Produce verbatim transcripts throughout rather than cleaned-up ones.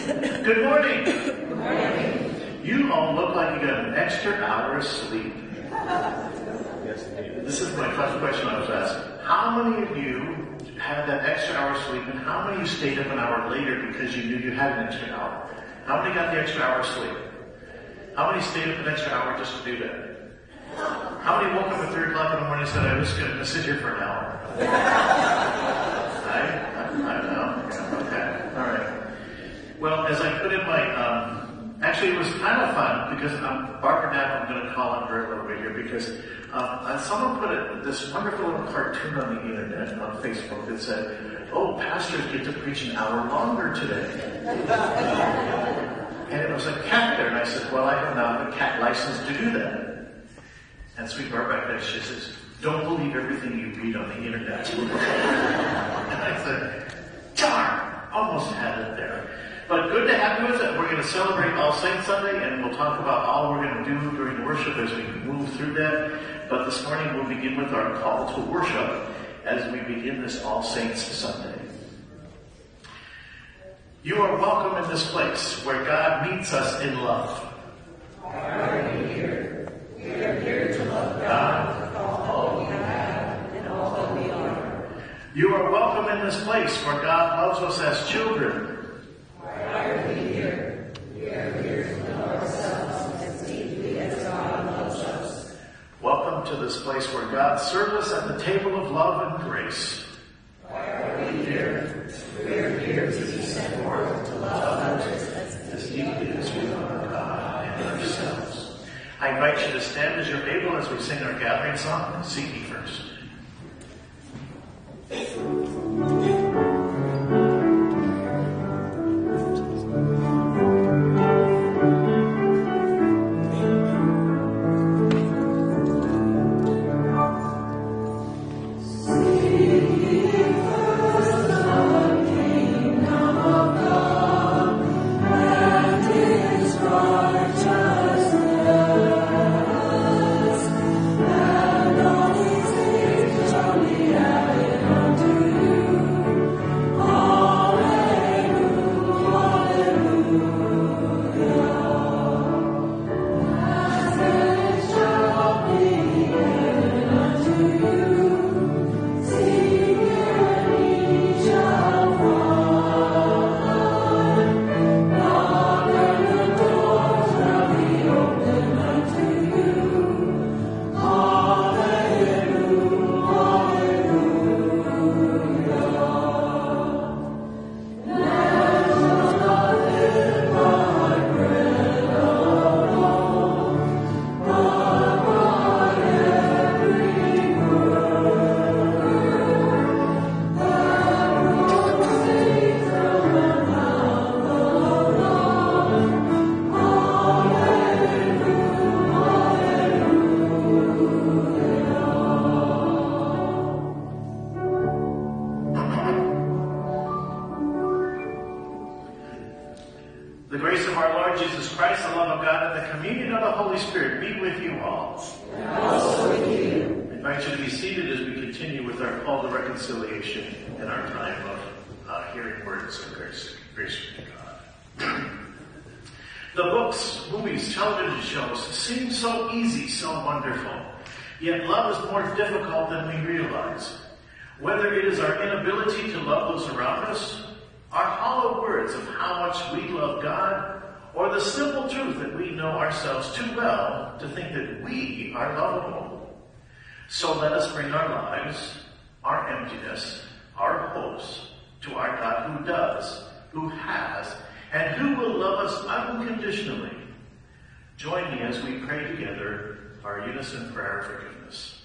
Good morning. Good morning. You all look like you got an extra hour of sleep. Yes, indeed. This is my first question I was asked. How many of you had that extra hour of sleep, and how many of you stayed up an hour later because you knew you had an extra hour? How many got the extra hour of sleep? How many stayed up an extra hour just to do that? How many woke up at three o'clock in the morning and said, I'm just going to sit here for an hour? I, I, I know. Yeah, okay. All right. Well, as I put in my, um, actually it was kind of fun because um, Barbara Knapp, I'm going to call on her a little bit here because um, someone put a, this wonderful little cartoon on the internet, on Facebook, that said, oh, pastors get to preach an hour longer today. And it was a cat there, and I said, well, I don't have a cat license to do that. And sweet Barbara back there, she says, don't believe everything you read on the internet. And I said, darn, almost had it there. But good to have you with us. We're going to celebrate All Saints Sunday, and we'll talk about all we're going to do during worship as we move through that. But this morning we'll begin with our call to worship as we begin this All Saints Sunday. You are welcome in this place where God meets us in love. Why are we here? We are here to love God with all we have and all that we are. You are welcome in this place where God loves us as children. Why are we here? We are here to love ourselves as deeply as God loves us. Welcome to this place where God serves us at the table of love and grace. Why are we here? We are here to be sent forth to love others as deeply as we love God and ourselves. I invite you to stand as you're able as we sing our gathering song, Seek Ye First. Yet love is more difficult than we realize. Whether it is our inability to love those around us, our hollow words of how much we love God, or the simple truth that we know ourselves too well to think that we are lovable. So let us bring our lives, our emptiness, our hopes to our God who does, who has, and who will love us unconditionally. Join me as we pray together our unison prayer of forgiveness.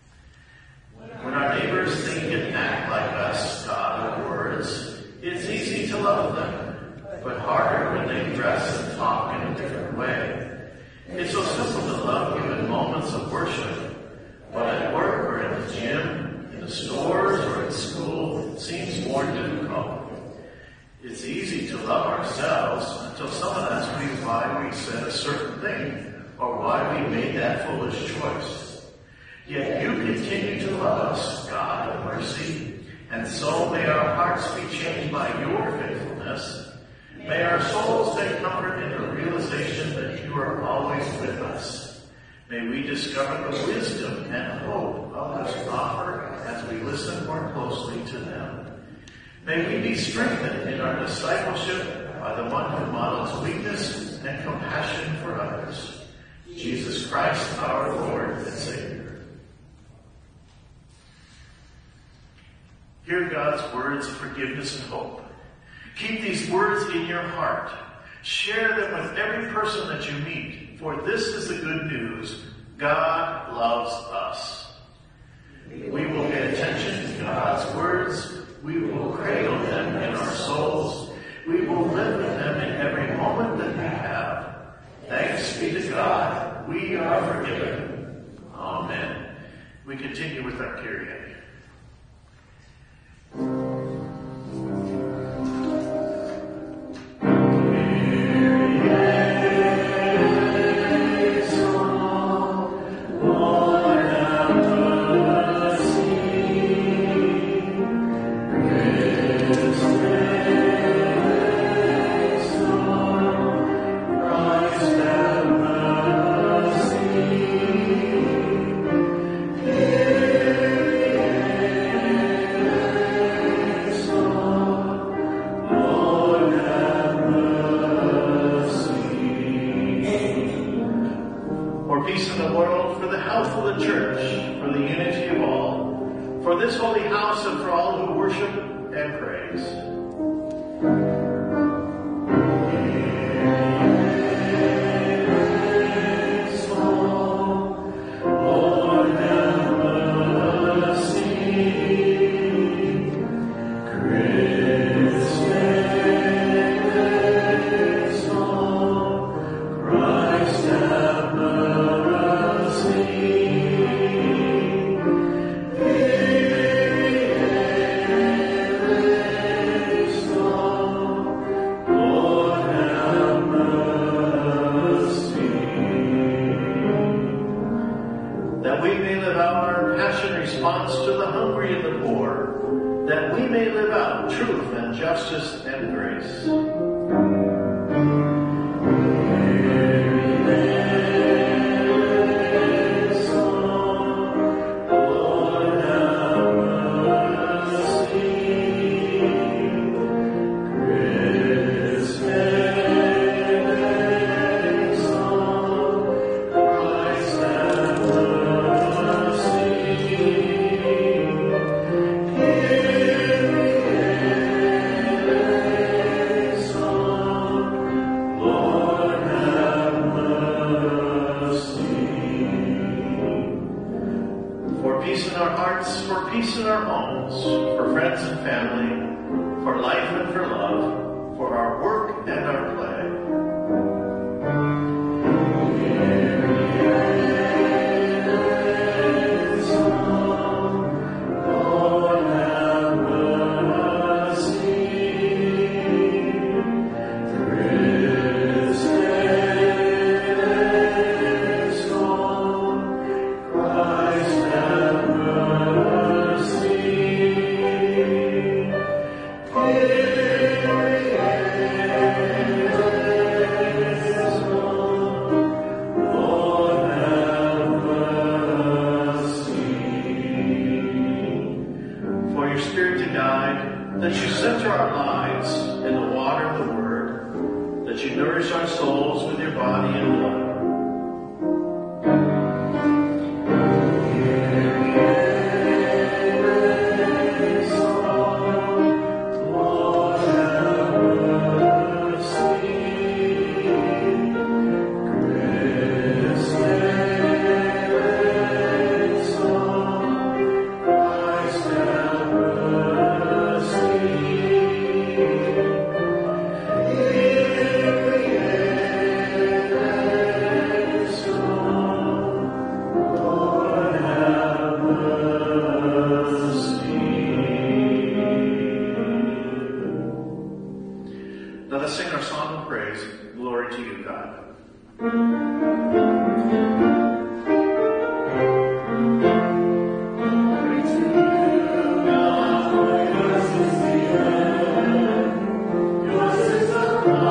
When our neighbors think and act like us, God, with words, it's easy to love them, but harder when they dress and talk in a different way. It's so simple to love you in moments of worship, but at work or in the gym, in the stores or at school, it seems more difficult. It's easy to love ourselves until someone asks me why we said a certain thing, or why we made that foolish choice. Yet you continue to love us, God of mercy, and so may our hearts be changed by your faithfulness. May our souls take comfort in the realization that you are always with us. May we discover the wisdom and hope others offer as we listen more closely to them. May we be strengthened in our discipleship by the one who models weakness and compassion for others, Jesus Christ, our Lord and Savior. Hear God's words of forgiveness and hope. Keep these words in your heart. Share them with every person that you meet, for this is the good news. God loves us. We will pay attention to God's words. We will cradle them in our souls. We will live with them in every moment that we have. Thanks be to God. We are forgiven. Amen. We continue with our Kyrie. Yours is the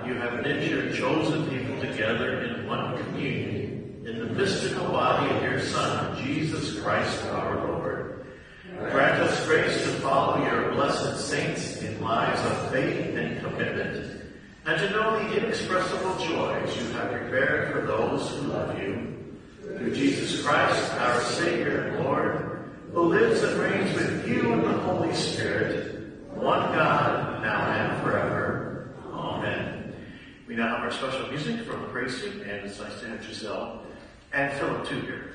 God, you have knit your chosen people together in one communion, in the mystical body of your Son, Jesus Christ our Lord. Grant us grace to follow your blessed saints in lives of faith and commitment, and to know the inexpressible joys you have prepared for those who love you. Through Jesus Christ, our Savior and Lord, who lives and reigns with you in the Holy Spirit, one God, now and forever. Amen. We now have our special music from the praise team, and it's nice to have Giselle and Philip too here.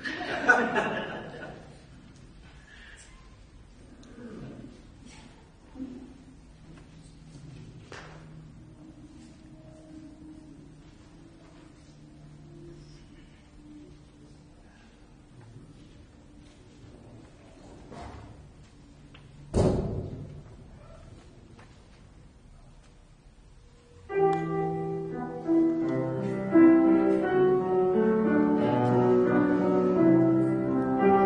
Thank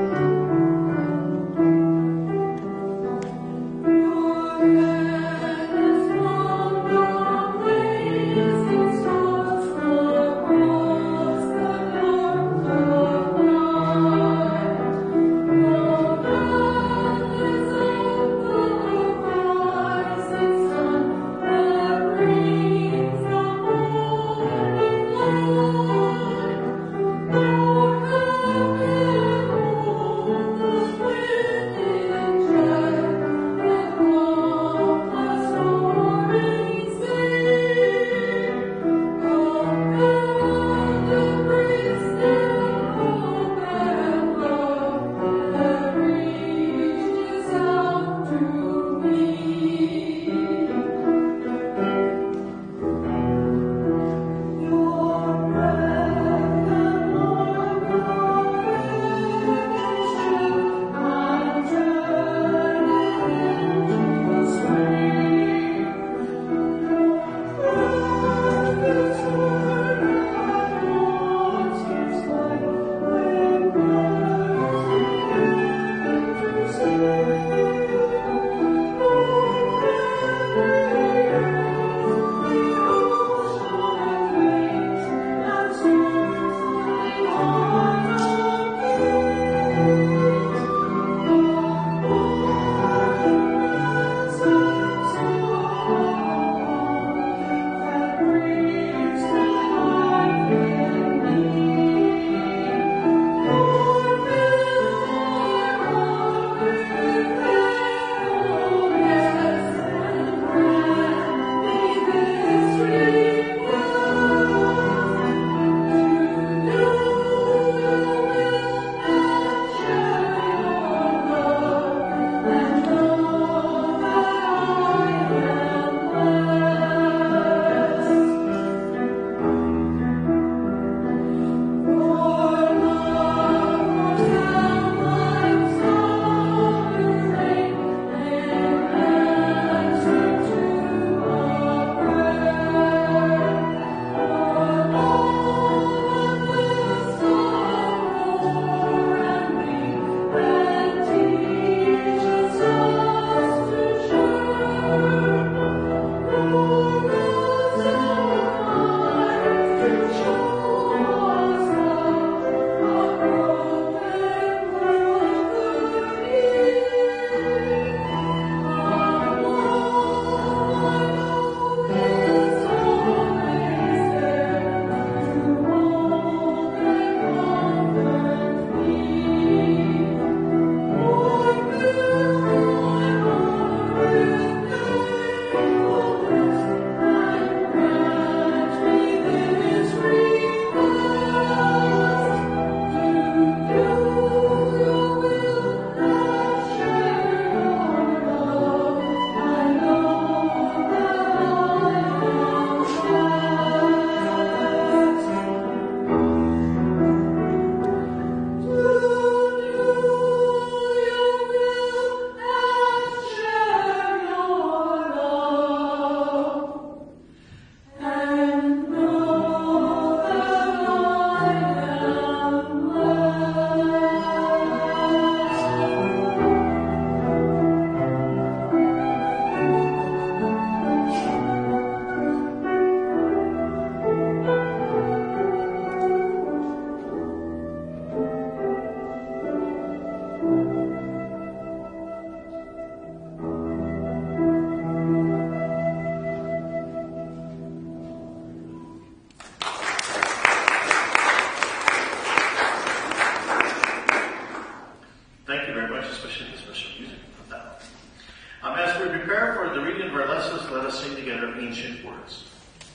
ancient words.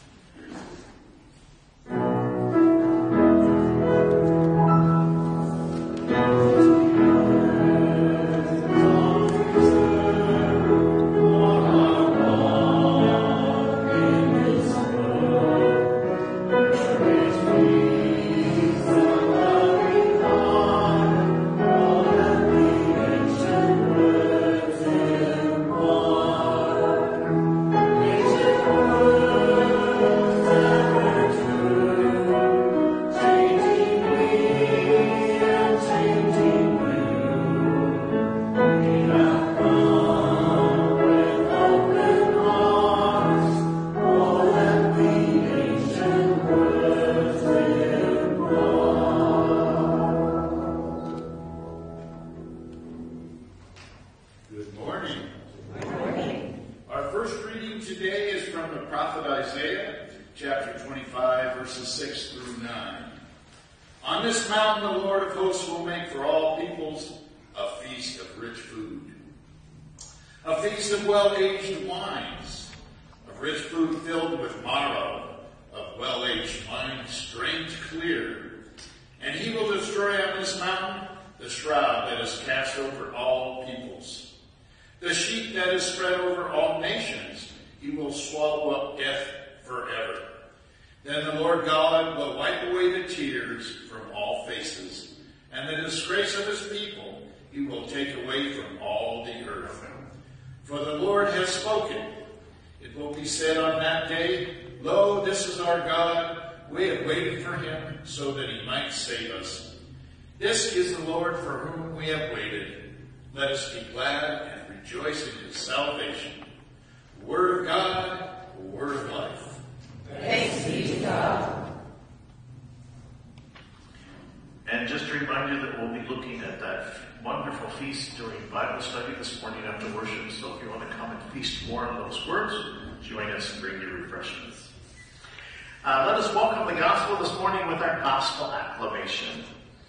Uh, let us welcome the gospel this morning with our gospel acclamation.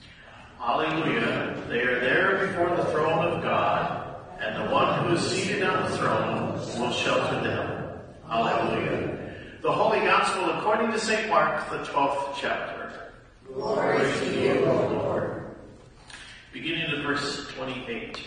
Alleluia. They are there before the throne of God, and the one who is seated on the throne will shelter them. Alleluia. The Holy Gospel according to Saint Mark, the twelfth chapter. Glory to you, O Lord. Beginning at verse twenty-eight.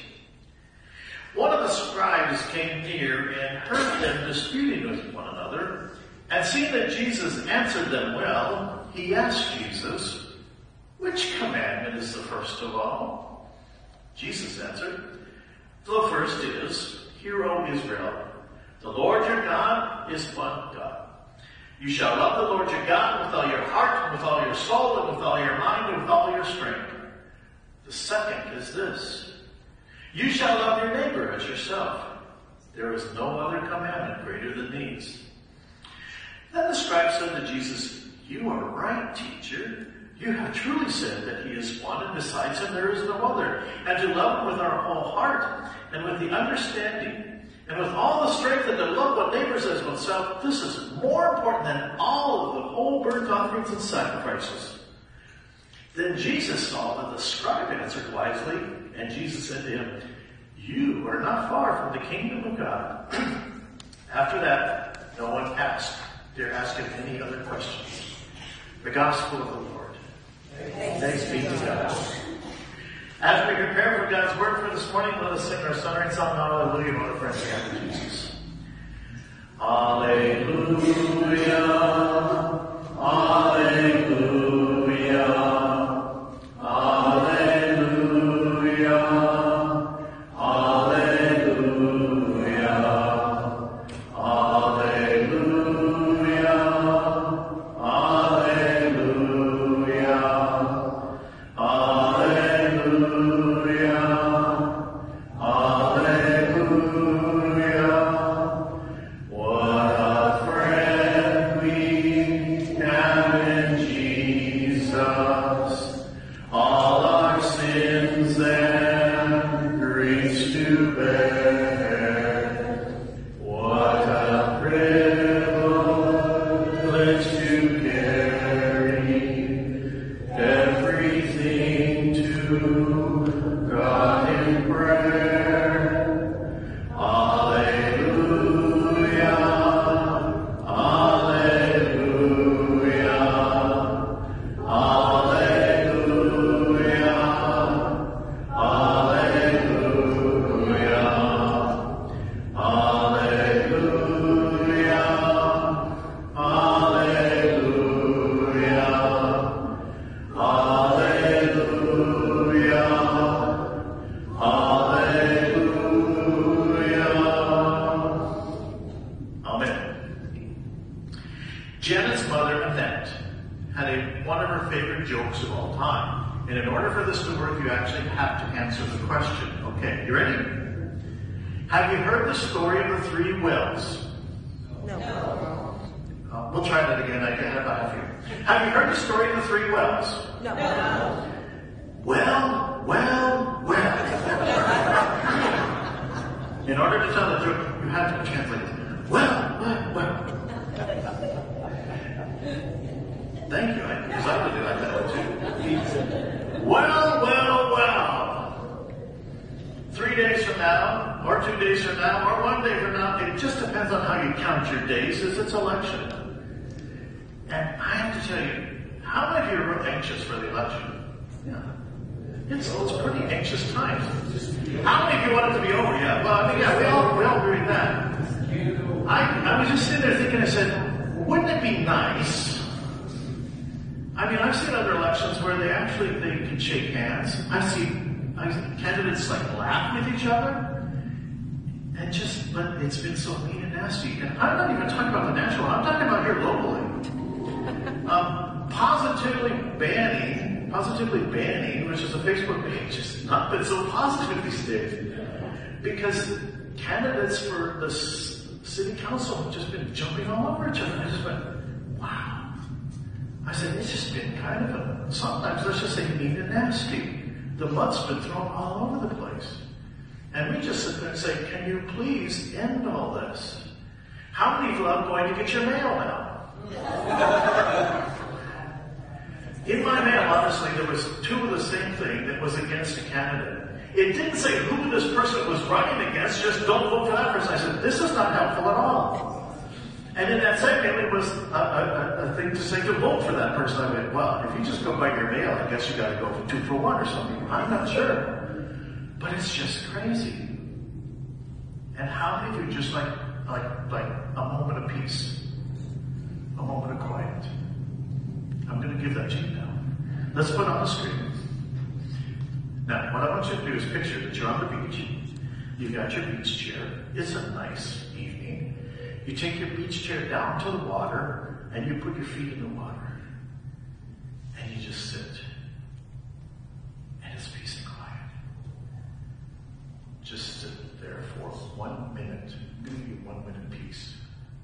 One of the scribes came near and heard them disputing with one another. And seeing that Jesus answered them well, he asked Jesus, "Which commandment is the first of all?" Jesus answered, "The first is, Hear, O Israel, the Lord your God is one God. You shall love the Lord your God with all your heart, and with all your soul, and with all your mind, and with all your strength. The second is this, you shall love your neighbor as yourself. There is no other commandment greater than these." Then the scribe said to Jesus, "You are right, teacher. You have truly said that he is one, and besides him there is no other. And to love him with our whole heart, and with the understanding, and with all the strength, and to love one neighbor as oneself, this is more important than all of the whole burnt offerings and sacrifices." Then Jesus saw that the scribe answered wisely, and Jesus said to him, "You are not far from the kingdom of God." After that, no one asked, dare ask him any other questions. The Gospel of the Lord. Thanks be to God. As we prepare for God's Word for this morning, let us sing our sonoring song, Alleluia, what a friend we have in Jesus. Alleluia, Alleluia, Alleluia, Alleluia, Alleluia, Alleluia, Alleluia, Alleluia. What a friend Janet's mother, Annette, had a, one of her favorite jokes of all time. And in order for this to work, you actually have to answer the question. Okay, you ready? Have you heard the story of the three wells? No. No. Uh, we'll try that again. I can have a half here. Have you heard the story of the three wells? No. No. Well, well, well. In order to tell the joke, you have to translate it. Well, well, well. Thank you, because I really like that one too. Well, well, well. Three days from now, or two days from now, or one day from now, it just depends on how you count your days, as it's election. And I have to tell you, how many of you are real anxious for the election? Yeah. It's, it's pretty anxious times. How many of you want it to be over? Yeah, well, I mean, yeah, we all, we all agree with that. I, I was just sitting there thinking, I said, wouldn't it be nice? I mean, I've seen other elections where they actually, they can shake hands. I see, I see candidates like laugh with each other. And just, but it's been so mean and nasty. And I'm not even talking about the national, I'm talking about here locally. Um, positively banning, positively banning, which is a Facebook page, has not been so positive these days. Because candidates for the city council have just been jumping all over each other. I just went, wow. I said, it's just been kind of a, sometimes let's just say mean and nasty. The mud's been thrown all over the place. And we just sit there and say, can you please end all this? How many of you are going to get your mail now? In my mail, honestly, there was two of the same thing that was against a candidate. It didn't say who this person was running against, just don't vote for that person. I said, this is not helpful at all. And in that second, it was a, a, a thing to say to vote for that person. I went, well, if you just go by your mail, I guess you got to go for two for one or something. I'm not sure. But it's just crazy. And how many of you just like, like, like a moment of peace? A moment of quiet. I'm going to give that to you now. Let's put it on the screen. Now, what I want you to do is picture that you're on the beach. You've got your beach chair. It's a nice evening. You take your beach chair down to the water, and you put your feet in the water. And you just sit. And it's peace and quiet. Just sit there for one minute. I'm going to give you one minute peace.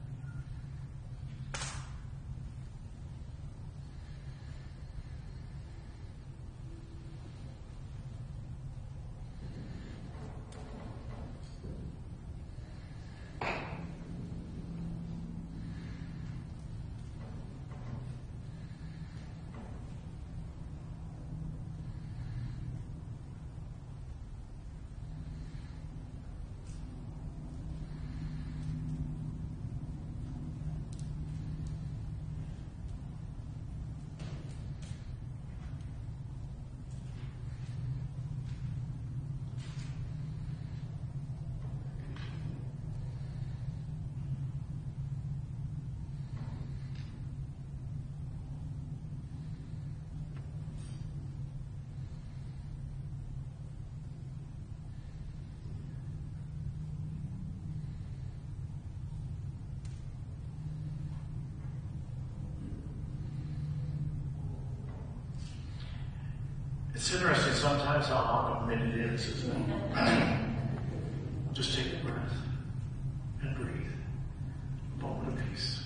It's interesting sometimes how long a minute is, isn't it? Just take a breath and breathe. A moment of peace.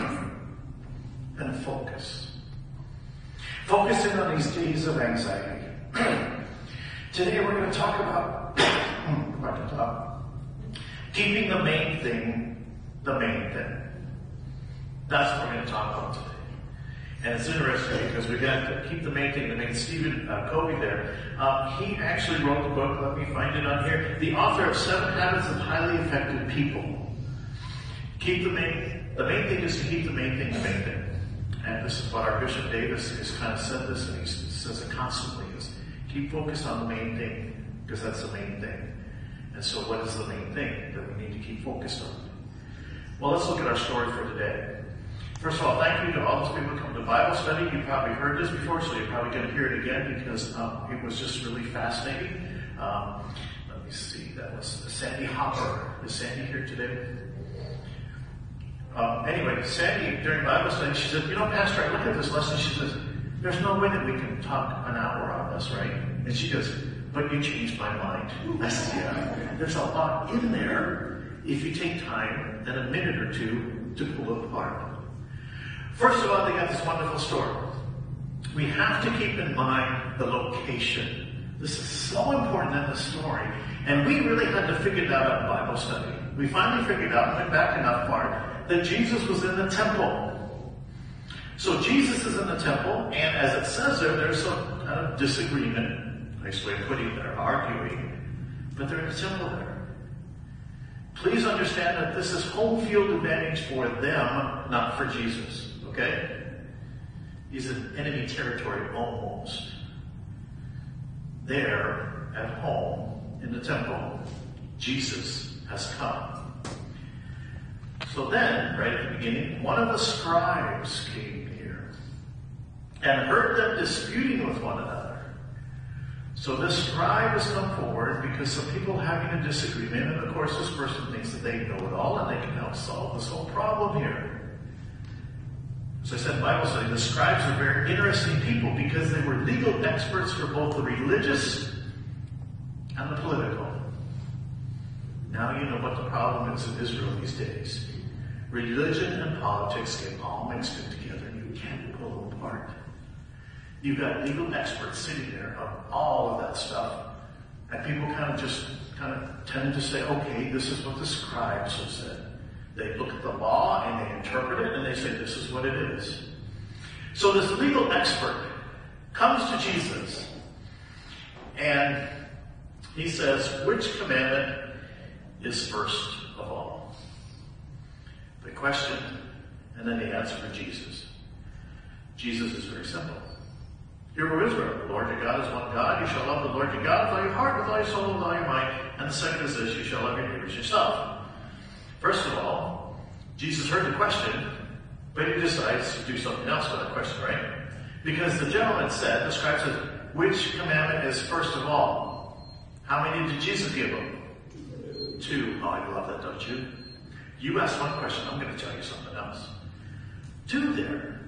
And focus. Focus in on these days of anxiety. Today we're going to talk about back to top, keeping the main thing the main thing. That's what we're going to talk about today. And it's interesting because we got to keep the main thing, the main Stephen uh, Covey there. Uh, he actually wrote the book, let me find it on here, the author of Seven Habits of Highly Effective People. Keep the main, the main thing is to keep the main thing the main thing. And this is what our Bishop Davis has kind of said this, and he says it constantly, is keep focused on the main thing, because that's the main thing. And so what is the main thing that we need to keep focused on? Well, let's look at our story for today. First of all, thank you to all those people who come to Bible study. You probably heard this before, so you're probably going to hear it again because um, it was just really fascinating. Um, let me see, that was Sandy Hopper. Is Sandy here today? Uh, anyway, Sandy, during Bible study, she said, you know, Pastor, I look at this lesson, she says, there's no way that we can talk an hour on this, right? And she goes, but you changed my mind. I said, yeah, there's a lot in there if you take time, then a minute or two, to pull it apart. First of all, they got this wonderful story. We have to keep in mind the location. This is so important in the story. And we really had to figure that out in Bible study. We finally figured out, went back enough far, that Jesus was in the temple. So Jesus is in the temple, and as it says there, there's some kind of disagreement. Nice way of putting it, they're arguing. But they're in the temple there. Please understand that this is home field advantage for them, not for Jesus. Okay? He's in enemy territory almost. There, at home, in the temple, Jesus has come. So then, right at the beginning, one of the scribes came near and heard them disputing with one another. So this scribe has come forward because some people are having a disagreement, and of course this person thinks that they know it all and they can help solve this whole problem here. As I said in Bible study, the scribes are very interesting people because they were legal experts for both the religious and the political. Now you know what the problem is in Israel these days. Religion and politics get all mixed in together, and you can't pull them apart. You've got legal experts sitting there on all of that stuff, and people kind of just kind of tend to say, okay, this is what the scribes have said. They look at the law and they interpret it, and they say this is what it is. So this legal expert comes to Jesus, and he says, which commandment is first of all? The question, and then the answer for Jesus. Jesus is very simple. Hear, O Israel, the Lord your God is one God. You shall love the Lord your God with all your heart, with all your soul, with all your might. And the second is this, you shall love your neighbors yourself. First of all, Jesus heard the question, but he decides to do something else with that question, right? Because the gentleman said, the scribe said, which commandment is first of all? How many did Jesus give him? Two. Oh, I love that, don't you? You asked one question, I'm going to tell you something else. Two there.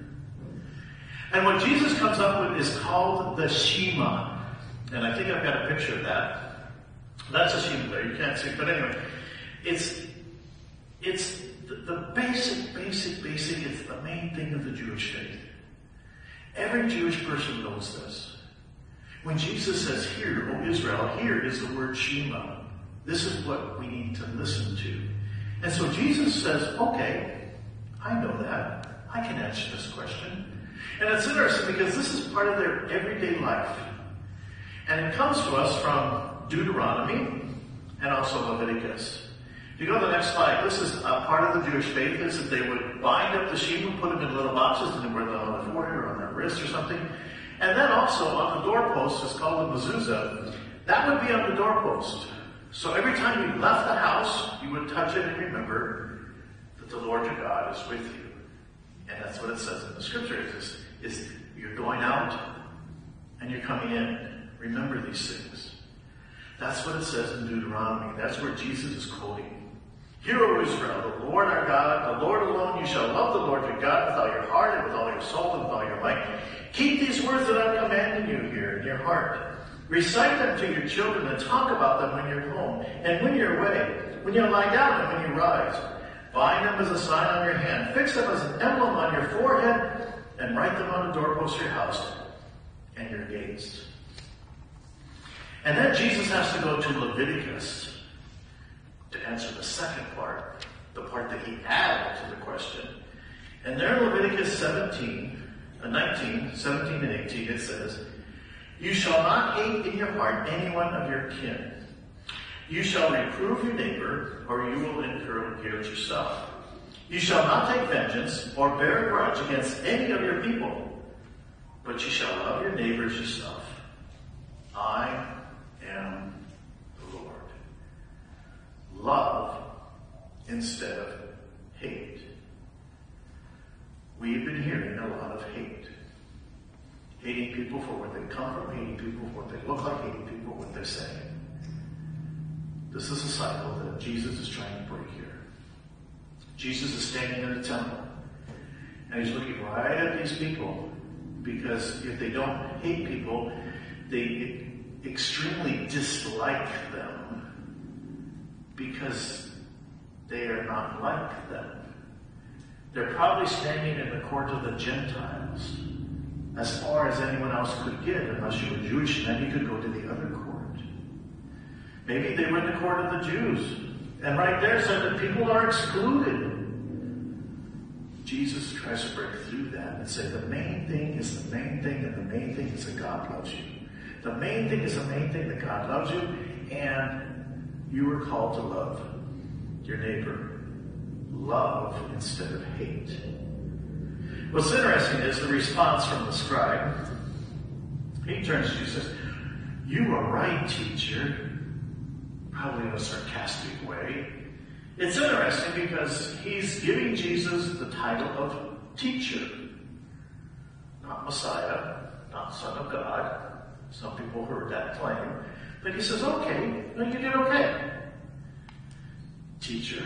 And what Jesus comes up with is called the Shema. And I think I've got a picture of that. That's a Shema there, you can't see it. But anyway, it's, it's the, the basic, basic, basic, it's the main thing of the Jewish faith. Every Jewish person knows this. When Jesus says, hear, O Israel, here is the word Shema. This is what we need to listen to. And so Jesus says, okay, I know that. I can answer this question. And it's interesting because this is part of their everyday life. And it comes to us from Deuteronomy and also Leviticus. If you go to the next slide, this is a part of the Jewish faith is that they would bind up the Shema, put them in little boxes, and they wear them on their forehead or on their wrist or something. And then also on the doorpost, it's called a mezuzah. That would be on the doorpost. So every time you left the house, you would touch it and remember that the Lord your God is with you. And that's what it says in the scriptures, is, is you're going out and you're coming in. Remember these things. That's what it says in Deuteronomy. That's where Jesus is quoting. Hear, O Israel, the Lord our God, the Lord alone, you shall love the Lord your God with all your heart and with all your soul and with all your might. Keep these words that I'm commanding you here in your heart. Recite them to your children and talk about them when you're home and when you're away, when you lie down and when you rise. Bind them as a sign on your hand. Fix them as an emblem on your forehead and write them on the doorpost of your house and your gates. And then Jesus has to go to Leviticus to answer the second part, the part that he added to the question. And there in Leviticus seventeen, uh, nineteen, seventeen and eighteen, it says, you shall not hate in your heart anyone of your kin. You shall reprove your neighbor, or you will incur guilt yourself. You shall not take vengeance or bear a grudge against any of your people, but you shall love your neighbors yourself. I am the Lord. Love instead of hate. We've been hearing a lot of hate. Hating people for where they come from, hating people for what they look like, hating people for what they're saying. This is a cycle that Jesus is trying to break here. Jesus is standing in the temple, and he's looking right at these people, because if they don't hate people, they extremely dislike them, because they are not like them. They're probably standing in the court of the Gentiles, as far as anyone else could get, unless you were Jewish, and then you could go to the other court. Maybe they were in the court of the Jews, and right there said that people are excluded. Jesus tries to break through that and say the main thing is the main thing, and the main thing is that God loves you. The main thing is the main thing, that God loves you, and you were called to love your neighbor. Love instead of hate. What's interesting is the response from the scribe. He turns to Jesus and says, "You are right, teacher," probably in a sarcastic way. It's interesting because he's giving Jesus the title of teacher, not Messiah, not Son of God. Some people heard that claim. But he says, okay, no, you did okay. Teacher.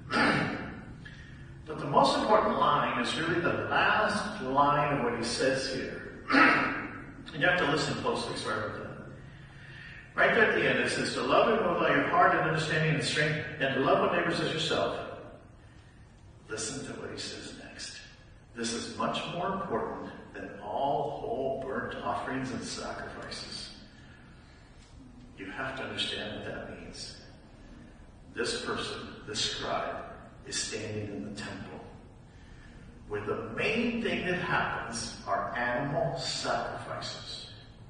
But the most important line is really the last line of what he says here. And you have to listen closely, sorry about that. Right there at the end, it says, to love him with all your heart and understanding and strength, and to love our neighbors as yourself. Listen to what he says next. This is much more important than all whole burnt offerings and sacrifices. You have to understand what that means. This person, this scribe, is standing in the temple, where the main thing that happens are animal sacrifices.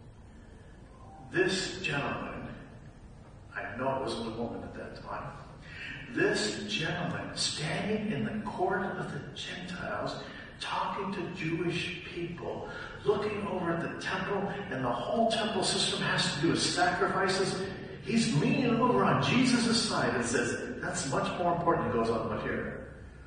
This gentleman, I know it wasn't a woman at that time, this gentleman standing in the court of the Gentiles, talking to Jewish people, looking over at the temple, and the whole temple system has to do with sacrifices. He's leaning over on Jesus' side and says, that's much more important. He goes on with here.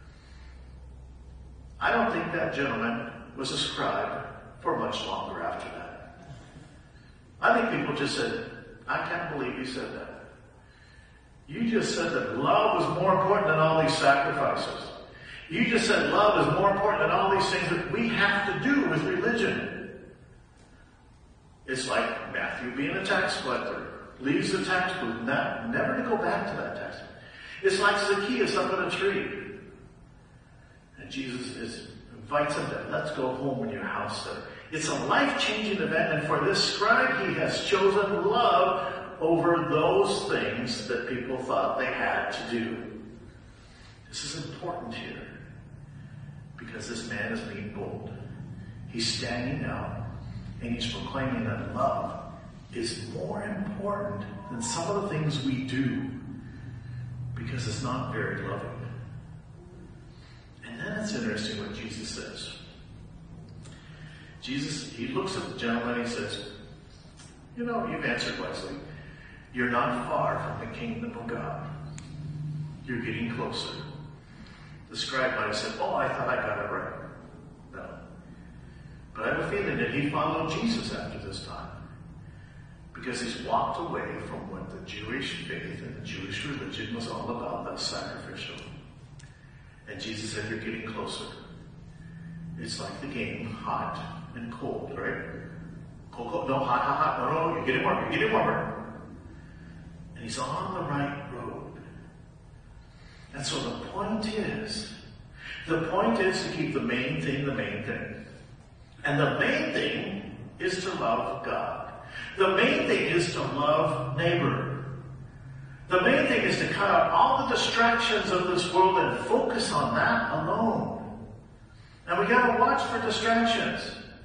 I don't think that gentleman was a scribe for much longer after that. I think people just said, I can't believe you said that. You just said that love was more important than all these sacrifices. You just said love is more important than all these things that we have to do with religion. It's like Matthew being a tax collector, leaves the tax booth, not, never to go back to that tax booth. It's like Zacchaeus up in a tree. And Jesus is, invites him to, let's go home in your house there. It's a life-changing event, and for this scribe, he has chosen love over those things that people thought they had to do. This is important here, because this man is being bold. He's standing out, and he's proclaiming that love is more important than some of the things we do, because it's not very loving. And then it's interesting what Jesus says. Jesus, he looks at the gentleman and he says, you know, you've answered wisely. You're not far from the kingdom of God. You're getting closer. The scribe might have said, oh, I thought I got it right. No. But I have a feeling that he followed Jesus after this time, because he's walked away from what the Jewish faith and the Jewish religion was all about, that sacrificial. And Jesus said, you're getting closer. It's like the game, hot and cold, right? Cold, cold, no, hot, hot, hot, no, no, you're getting warmer, you're getting warmer. And he's on the right road. And so the point is, the point is to keep the main thing the main thing. And the main thing is to love God. The main thing is to love neighbor. The main thing is to cut out all the distractions of this world and focus on that alone. And we got to watch for distractions.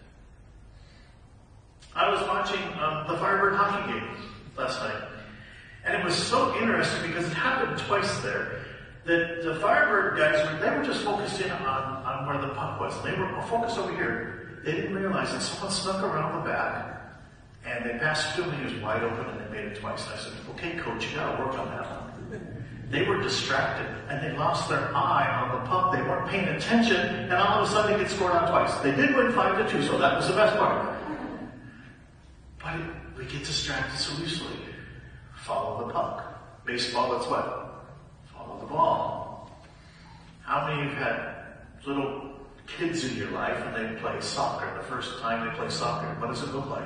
I was watching um, the Firebird hockey game last night. And it was so interesting because it happened twice there. That the Firebird guys, were, they were just focused in on, on where the puck was. They were focused over here. They didn't realize that someone snuck around the back. And they passed it to him, and he was wide open, and they made it twice. And I said, okay, coach, you got to work on that one. They were distracted, and they lost their eye on the puck. They weren't paying attention, and all of a sudden they get scored on twice. They did win five to two, so that was the best part. But it, we get distracted so easily. Follow the puck. Baseball, it's what? Follow the ball. How many of you have had little kids in your life and they play soccer? The first time they play soccer, what does it look like?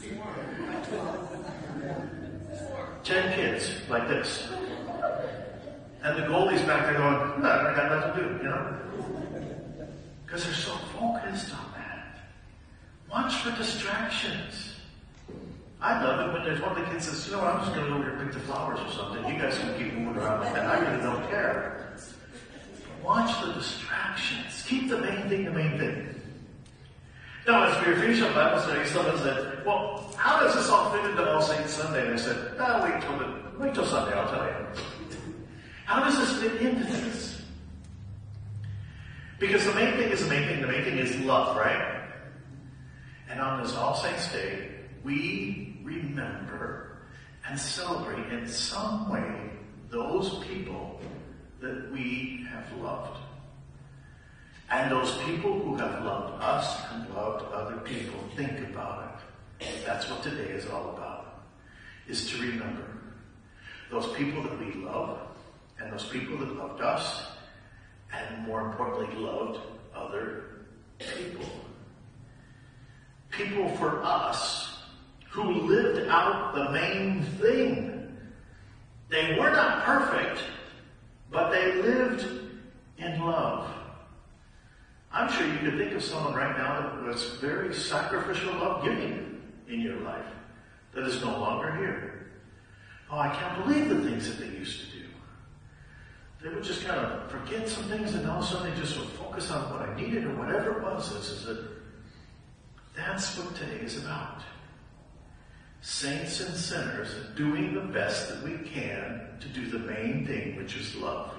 Ten kids like this. And the goalie's back there going, no, I got nothing to do, you know? Because they're so focused on that. Watch for distractions. I love it when there's one of the kids says, you know what, I'm just going to go over here and pick the flowers or something. You guys can keep moving around like that. I really don't care. Watch the distractions. Keep the main thing the main thing. Now, as we were finishing up Bible study, someone said, well, how does this all fit into All Saints Sunday? And I said, oh, wait till, the, wait till Sunday, I'll tell you. How does this fit into this? Because the main thing is the main thing. The main thing is love, right? And on this All Saints Day, we remember and celebrate in some way those people that we have loved. And those people who have loved us and loved other people. Think about it. That's what today is all about. Is to remember those people that we love and those people that loved us and more importantly loved other people. People for us who lived out the main thing. They were not perfect, but they lived in love. I'm sure you could think of someone right now that was very sacrificial love giving in your life that is no longer here. Oh, I can't believe the things that they used to do. They would just kind of forget some things and all of a sudden they just would focus on what I needed or whatever it was. Is, is that that's what today is about. Saints and sinners doing the best that we can to do the main thing, which is love.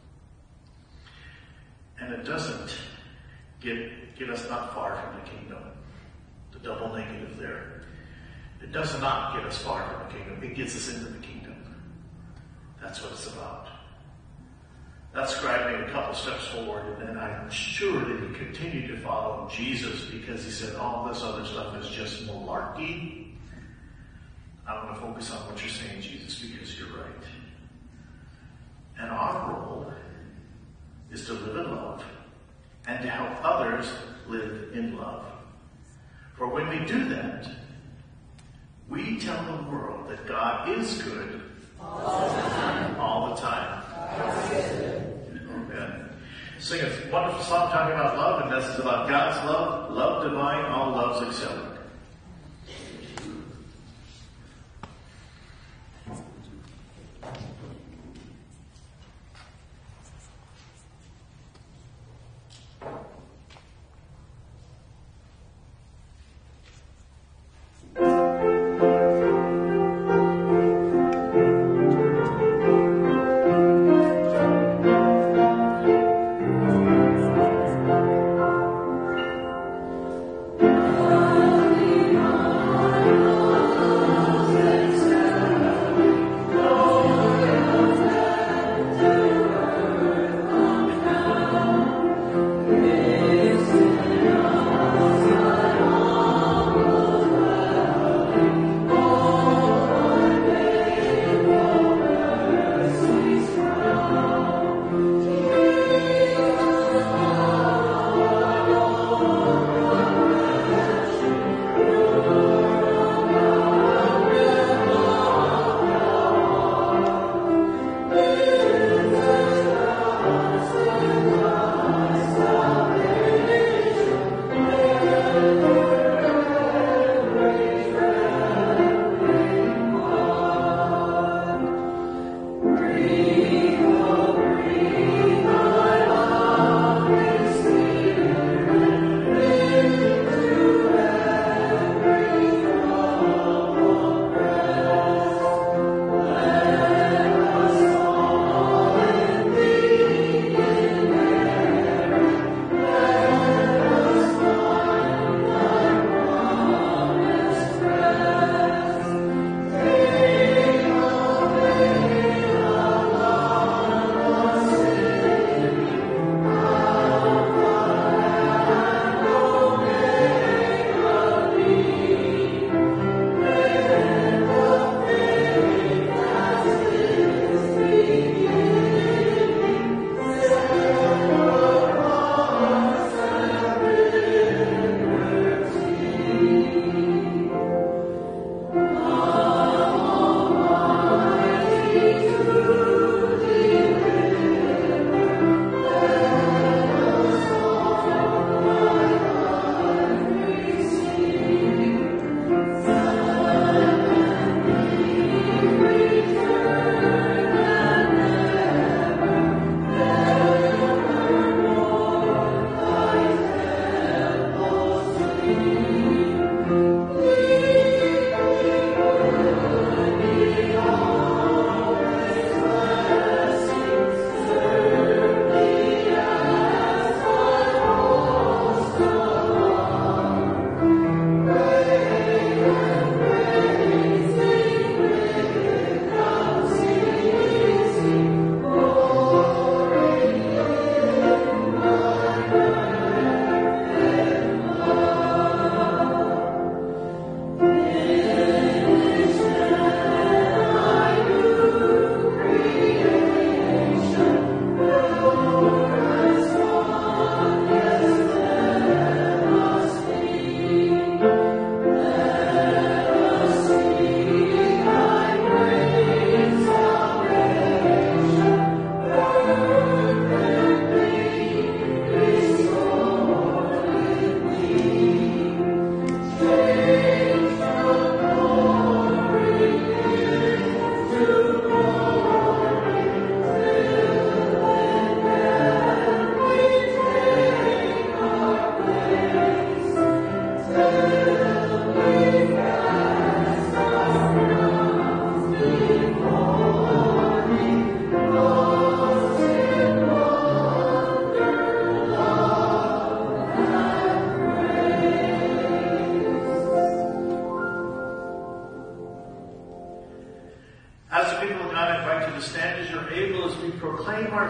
And it doesn't get, get us not far from the kingdom. The double negative there. It does not get us far from the kingdom. It gets us into the kingdom. That's what it's about. That scribe made a couple steps forward, and then I'm sure that he continued to follow Jesus because he said all this other stuff is just malarkey. I want to focus on what you're saying, Jesus, because you're right. And our role is to live in love and to help others live in love. For when we do that, we tell the world that God is good all the time. All the time. Amen. Sing a wonderful song talking about love, and this is about God's love, love divine, all loves excellent. Hallelujah.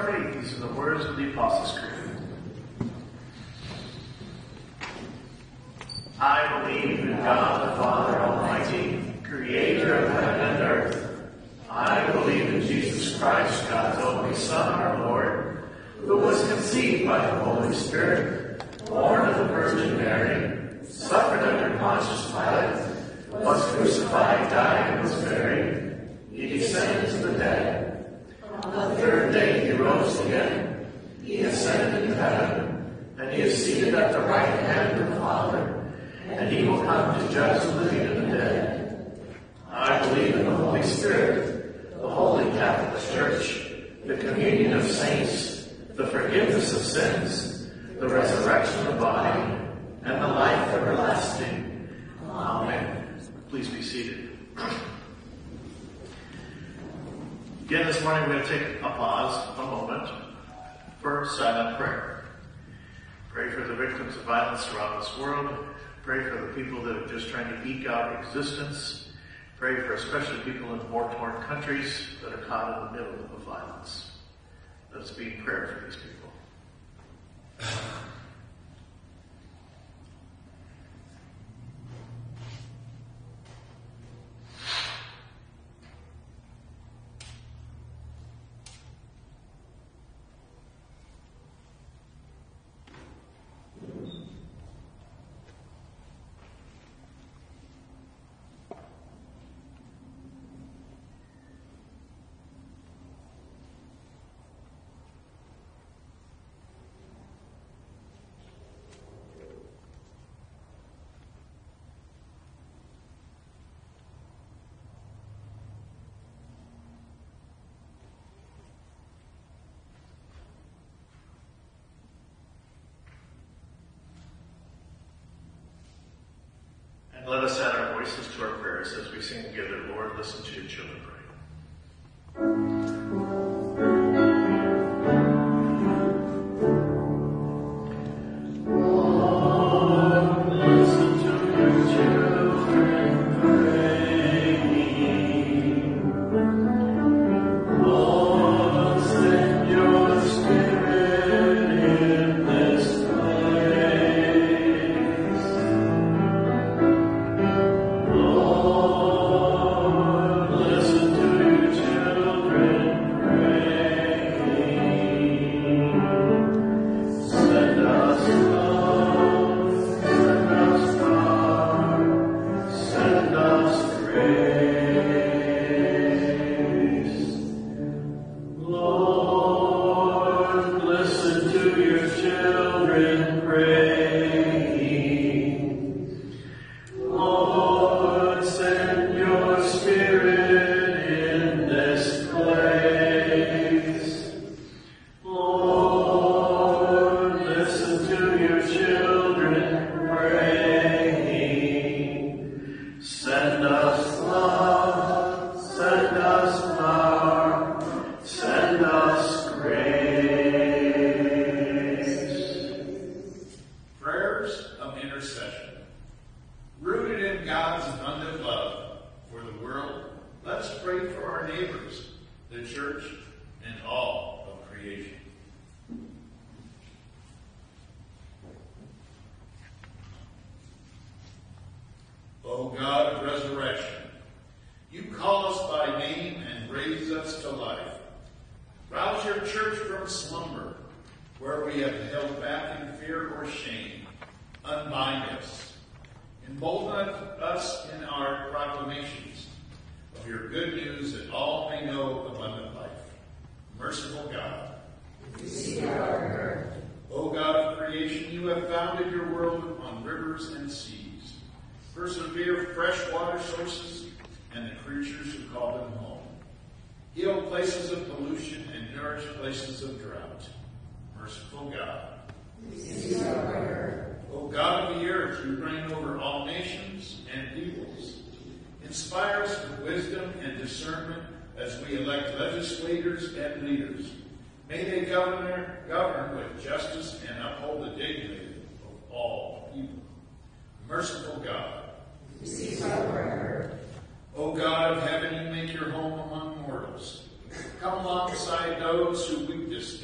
our faith. These are the words of the Apostles' Creed. I believe in God the Father Almighty, creator of heaven and earth. I believe in Jesus Christ, God's only Son, our Lord, who was conceived by the Holy Spirit, born of the Virgin Mary, suffered under Pontius Pilate, was crucified, died, and was buried. He descended to the dead. On the third day he rose again. He ascended into heaven, and he is seated at the right hand of the Father. And he will come to judge the living and the dead. I believe in the Holy Spirit, the Holy Catholic Church, the communion of saints, the forgiveness of sins, the resurrection of the body, and the life everlasting. Amen. Please be seated. Again, this morning we're going to take a pause, a moment, for silent prayer. Pray for the victims of violence around this world. Pray for the people that are just trying to eke out existence. Pray for especially people in war-torn countries that are caught in the middle of violence. Let us be in prayer for these people. And let us add our voices to our prayers as we sing together, Lord, listen to your children pray. O God of resurrection, you call us by name and raise us to life. Rouse your church from slumber, where we have held back in fear or shame. Unbind us. Embolden us in our proclamations of your good news that all may know abundant life. Merciful God, O God of creation, you have founded your world on rivers and seas. Persevere freshwater sources and the creatures who call them home. Heal places of pollution and nourish places of drought. Merciful God. O God of the earth, you reign over all nations and peoples. Inspire us with wisdom and discernment as we elect legislators and leaders. May they govern, govern with justice and uphold the dignity of all people. Merciful God. O God of heaven, you make your home among mortals. Come alongside those who weakness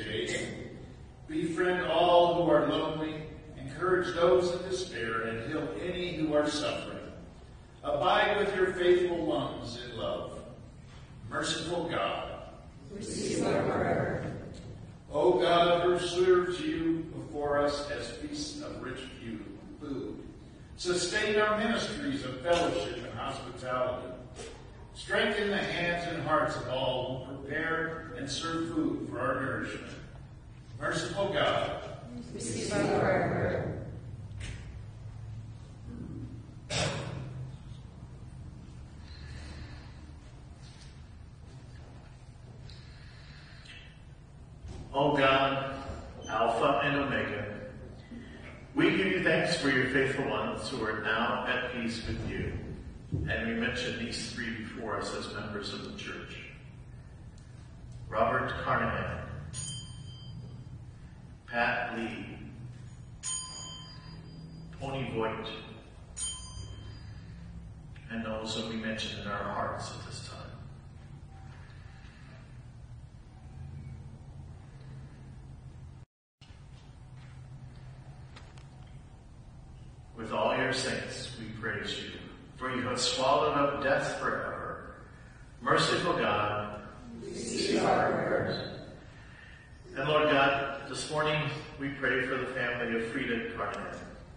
Encourage those in despair and heal any who are suffering. Abide with your faithful ones in love. Merciful God, receive our prayer. O God, who serves you before us as feasts of rich food, sustain our ministries of fellowship and hospitality. Strengthen the hands and hearts of all who prepare and serve food for our nourishment. Merciful God, receive our prayer. O God, Alpha and Omega, we give you thanks for your faithful ones who are now at peace with you. And we mention these three before us as members of the church. Robert Carnahan, Pat Lee, Tony Voigt, and those that we mention in our hearts at this time. With all your saints, we praise you, for you have swallowed up death forever. Merciful God, receive our prayers. And Lord God, this morning we pray for the family of Frida Carnahan.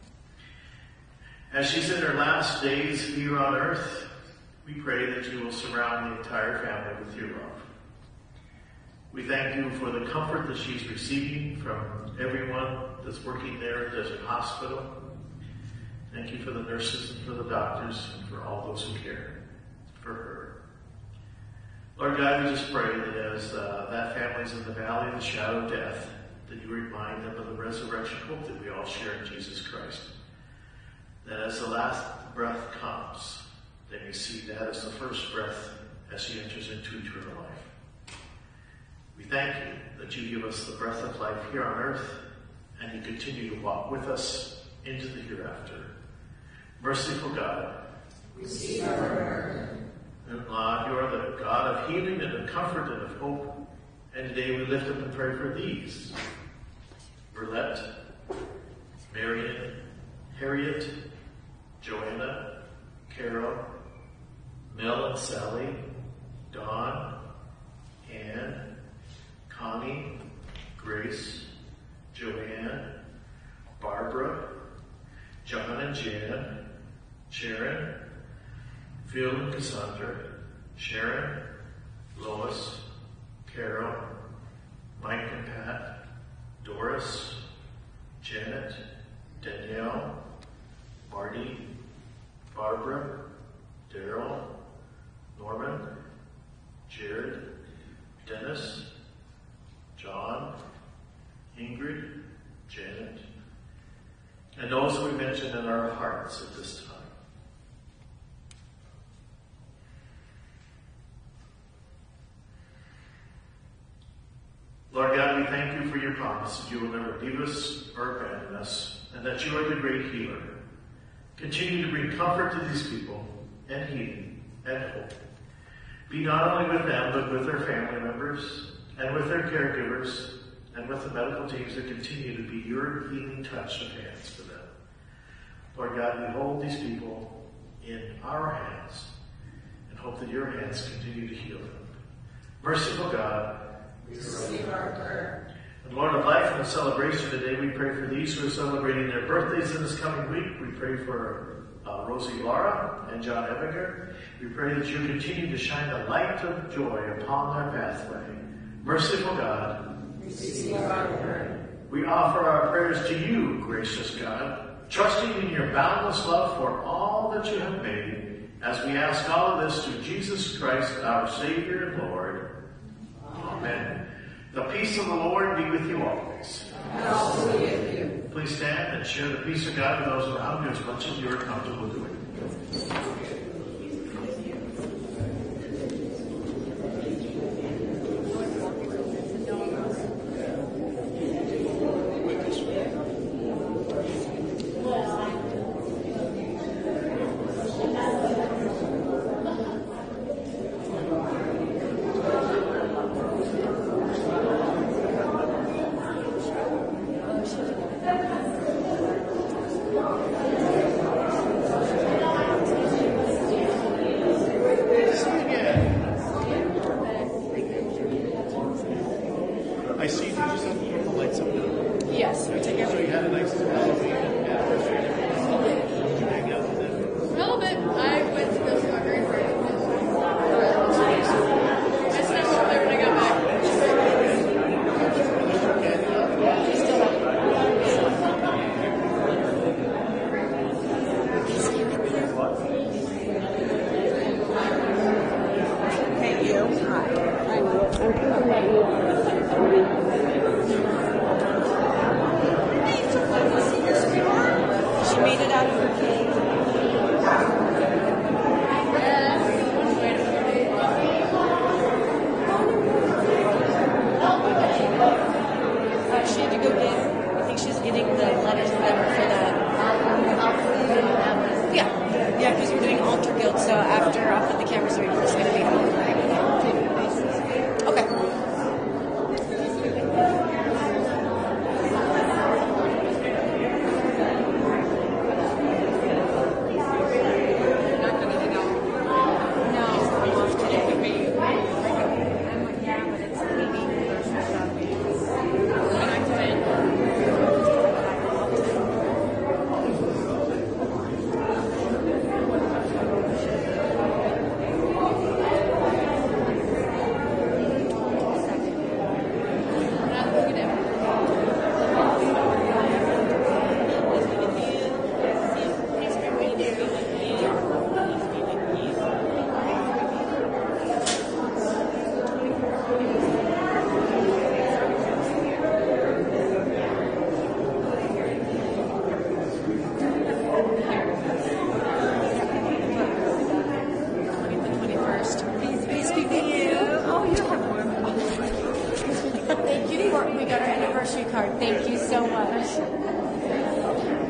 As she's in her last days here on earth, we pray that you will surround the entire family with your love. We thank you for the comfort that she's receiving from everyone that's working there at Desert Hospital. Thank you for the nurses and for the doctors and for all those who care for her. Lord God, we just pray that as uh, that family's in the valley of the shadow of death, that you remind them of the resurrection hope that we all share in Jesus Christ. That as the last breath comes, they may see that as the first breath as she enters into eternal life. We thank you that you give us the breath of life here on earth, and you continue to walk with us into the hereafter. Merciful God, receive our prayer. And God, you are the God of healing and of comfort and of hope. And today we lift up and pray for these: Verlette, Marion, Harriet, Joanna, Carol, Mel and Sally, Dawn, Anne, Connie, Grace, Joanne, Barbara, John and Jan, Sharon, Phil and Cassandra, Sharon, Lois, Carol, Mike and Pat, Doris, Janet, Danielle, Marty, Barbara, Daryl, Norman, Jared, Dennis, John, Ingrid, Janet, and those we mentioned in our hearts at this time. Lord God, we thank you for your promise that you will never leave us or abandon us, and that you are the great healer. Continue to bring comfort to these people, and healing, and hope. Be not only with them, but with their family members, and with their caregivers, and with the medical teams that continue to be your healing touch of hands for them. Lord God, we hold these people in our hands, and hope that your hands continue to heal them. Merciful God, receive our prayer. and Lord of life and of celebration, today we pray for these who are celebrating their birthdays in this coming week. We pray for uh, Rosie Laura and John Ebinger. We pray that you continue to shine the light of joy upon their pathway. Merciful God, receive our prayer. we offer our prayers to you, gracious God, trusting in your boundless love for all that you have made, as we ask all of this through Jesus Christ, our Savior and Lord. Amen. The peace of the Lord be with you always. And also with you. Please stand and share the peace of God with those around you as much as you are comfortable doing. made it out of her cave. Uh, she had to go get, I think she's getting the letters better for the, yeah, yeah, because we're doing Altar Guild, so after I'll put the cameras away, it's going to be on. Okay. Thank you so much.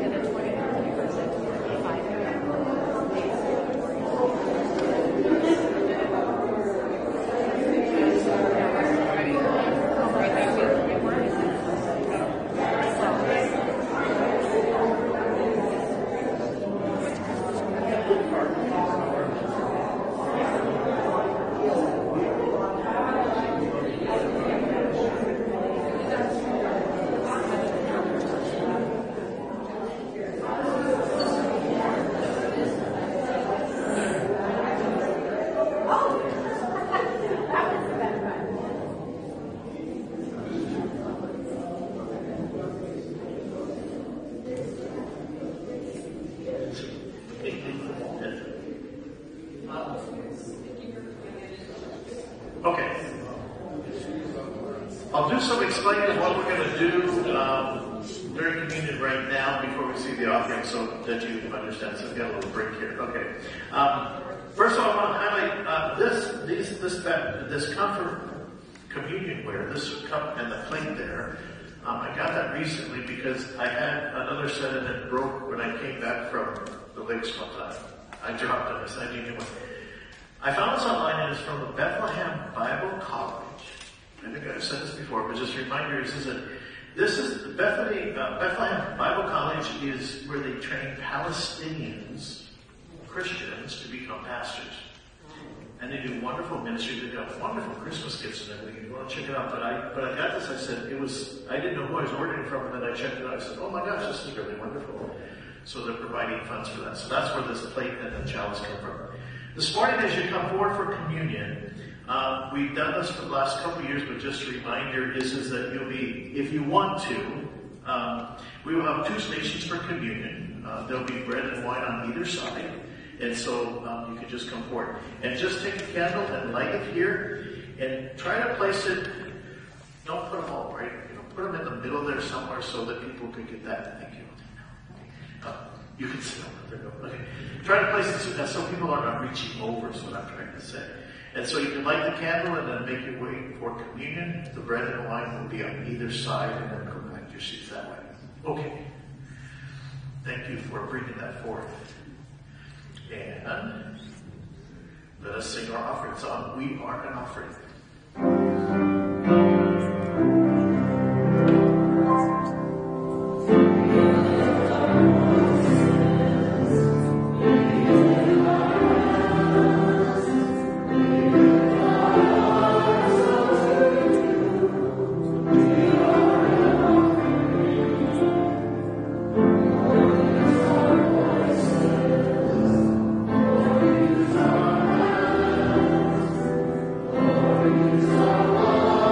Okay. I'll do some explaining of what we're going to do um, during communion right now before we see the offering so that you understand. So we've got a little break here. Okay. Um, first of all, I want to highlight uh, this, these, this, this comfort communion ware, this cup and the plate there. Um, I got that recently because I had another set and it broke when I came back from the lakes one time. I dropped it. I said, I need new one. I found this online and it's from the Bethlehem Bible College. I think I've said this before, but just a reminder is that this is Bethany, uh, Bethlehem Bible College is where they train Palestinians, Christians, to become pastors. And they do wonderful ministry. They've got wonderful Christmas gifts and everything. You want to check it out. But I, but I got this. I said it was. I didn't know who I was ordering from, and then I checked it out. I said, "Oh my gosh, this is really wonderful." So they're providing funds for that. So that's where this plate and the chalice come from. This morning, as you come forward for communion, uh, we've done this for the last couple of years. But just a reminder is is that you'll be, if you want to, um, we will have two stations for communion. Uh, there'll be bread and wine on either side. And so um, you can just come forward. And just take a candle and light it here. And try to place it, don't put them all right, you know, put them in the middle there somewhere so that people can get that. Thank you. Uh, you can sit over there. Okay. Try to place it so that so people are not reaching over is what I'm trying to say. And so you can light the candle and then make your way for communion. The bread and the wine will be on either side and then go back to your seats that way. Okay. Thank you for bringing that forth. And let us sing our offering song, We Are an Offering. Oh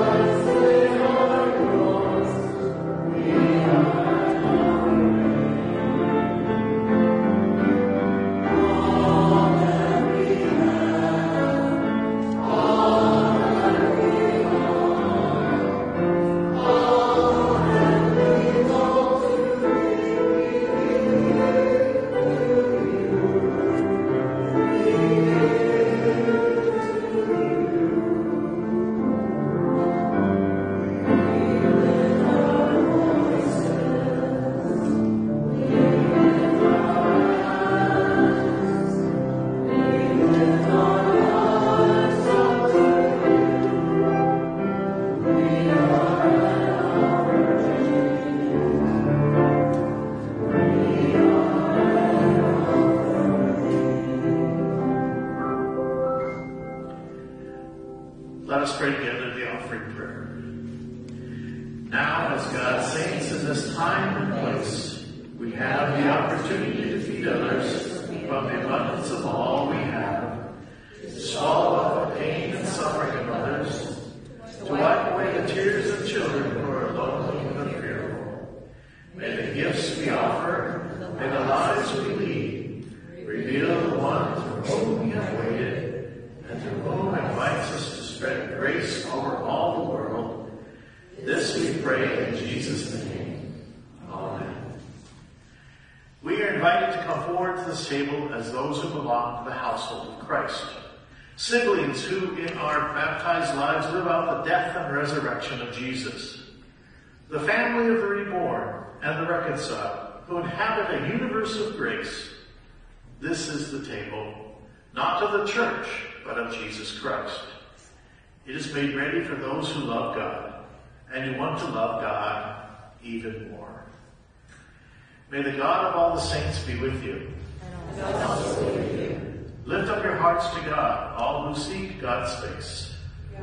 pray together the offering prayer. Now, as God's saints in this time and place, we have the opportunity to feed others from the abundance of all we have, to swallow up the pain and suffering of others, to wipe away the tears of children who are lonely and fearful. May the gifts we offer, may the lives we lead, reveal the one for whom we have waited, and through whom invites us to spread grace over all the world. This we pray in Jesus' name. Amen. We are invited to come forward to this table as those who belong to the household of Christ. Siblings who in our baptized lives live out the death and resurrection of Jesus. The family of the reborn and the reconciled who inhabit a universe of grace. This is the table, not of the church, but of Jesus Christ. It is made ready for those who love God and who want to love God even more. May the God of all the saints be with you. And also with you. Lift up your hearts to God, all who seek God's face.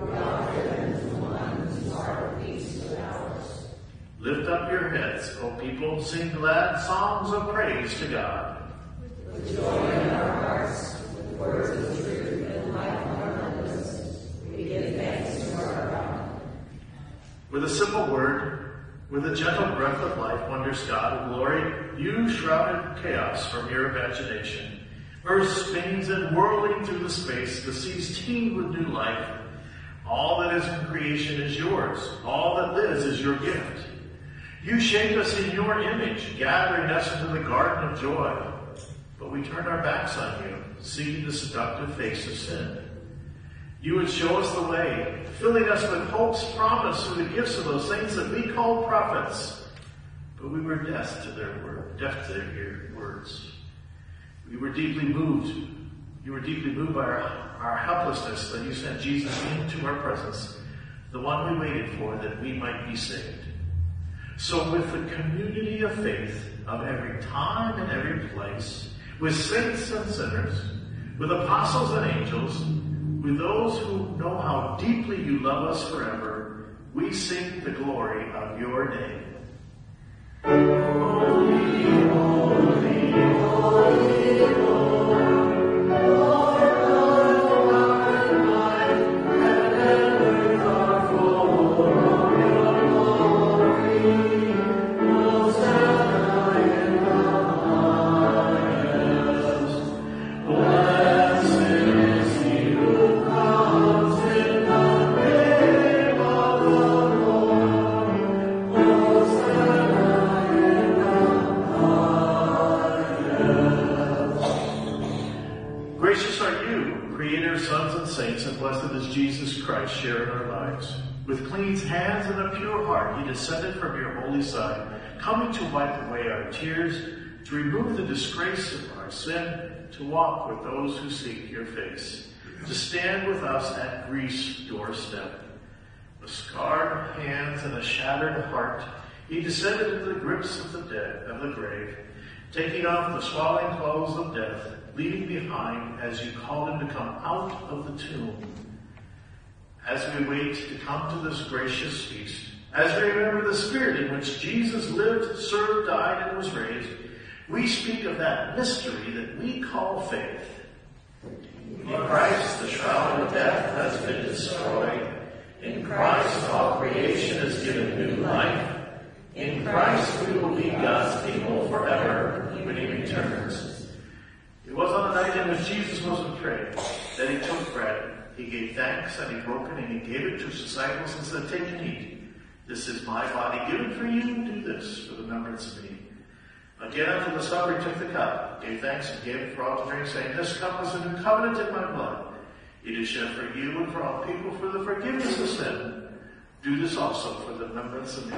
Lift up your heads, O people, sing glad songs of praise to God. With joy in our hearts, with words of truth and life on our lips, we give thanks to our God. With a simple word, with a gentle breath of life, wonders God of glory, you shrouded chaos from your imagination. Earth spins and whirling through the space, the seas teem with new life. All that is in creation is yours. All that lives is your gift. You shaped us in your image, gathering us into the garden of joy. But we turned our backs on you, seeking the seductive face of sin. You would show us the way, filling us with hope's promise through the gifts of those things that we call prophets. But we were deaf to their word, deaf to their words. We were deeply moved. You were deeply moved by our, our helplessness that you sent Jesus into our presence, the one we waited for, that we might be saved. So with the community of faith of every time and every place, with saints and sinners, with apostles and angels, with those who know how deeply you love us forever, we sing the glory of your name. Holy, holy, holy, Lord, Lord God Almighty, heaven and earth are full of your glory. Hosanna in the highest. Blessed is he who comes in the name of the Lord. Hosanna in the highest. Gracious are you, Creator of sons and saints, and blessed is Jesus Christ, share in our lives. With clean hands and a pure heart, he descended from your holy side, coming to wipe away our tears, to remove the disgrace of our sin, to walk with those who seek your face, to stand with us at grief's doorstep. With scarred hands and a shattered heart, he descended into the grips of the dead, of the grave, taking off the swaddling clothes of death, leaving behind as you called him to come out of the tomb. As we wait to come to this gracious feast, as we remember the spirit in which Jesus lived, served, died, and was raised, we speak of that mystery that we call faith. In Christ, the shroud of death has been destroyed. In Christ, all creation is given new life. In Christ, we will be God's people forever when he returns. It was on the night in which Jesus was betrayed that he took bread. He gave thanks and he broke it and he gave it to his disciples and said, "Take and eat. This is my body given for you. Do this for the remembrance of me." Again, after the supper, he took the cup, gave thanks and gave it for all to drink, saying, "This cup is a new covenant in my blood. It is shed for you and for all people for the forgiveness of sin. Do this also for the remembrance of me."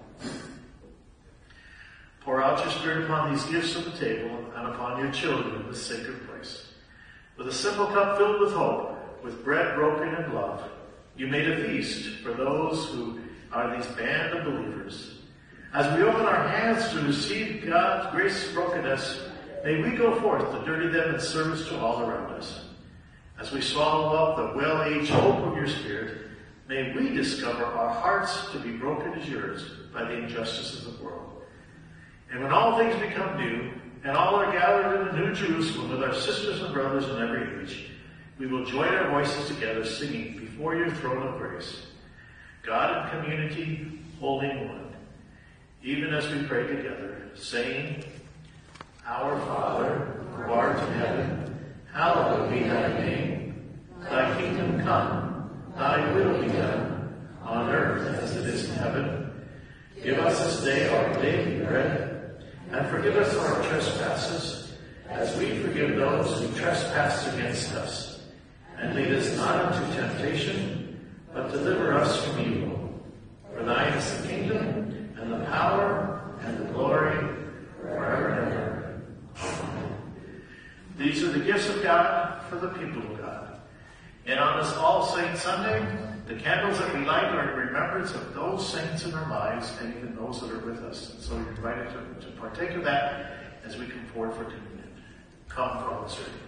Pour out your Spirit upon these gifts of the table and upon your children in this sacred place. With a simple cup filled with hope, with bread broken in love, you made a feast for those who are these band of believers. As we open our hands to receive God's grace brokenness, may we go forth to dirty them in service to all around us. As we swallow up the well-aged hope of your Spirit, May we discover our hearts to be broken as yours by the injustice of the world. And when all things become new, and all are gathered in the new Jerusalem with our sisters and brothers in every age, we will join our voices together singing before your throne of grace. God in community, holding one, even as we pray together, saying, Our Father, who art in heaven, hallowed be thy name. Thy kingdom come, thy will be done, on earth as it is in heaven. Give us this day our daily bread, and forgive us our trespasses, as we forgive those who trespass against us. And lead us not into temptation, but deliver us from evil. For thine is the kingdom, and the power, and the glory, forever and ever. Amen. These are the gifts of God for the people of God. And on this All Saints Sunday, the candles that we light are in remembrance of those saints in our lives, and even those that are with us. And so you're invited to, to partake of that as we come forward for communion. Come, Father, serve.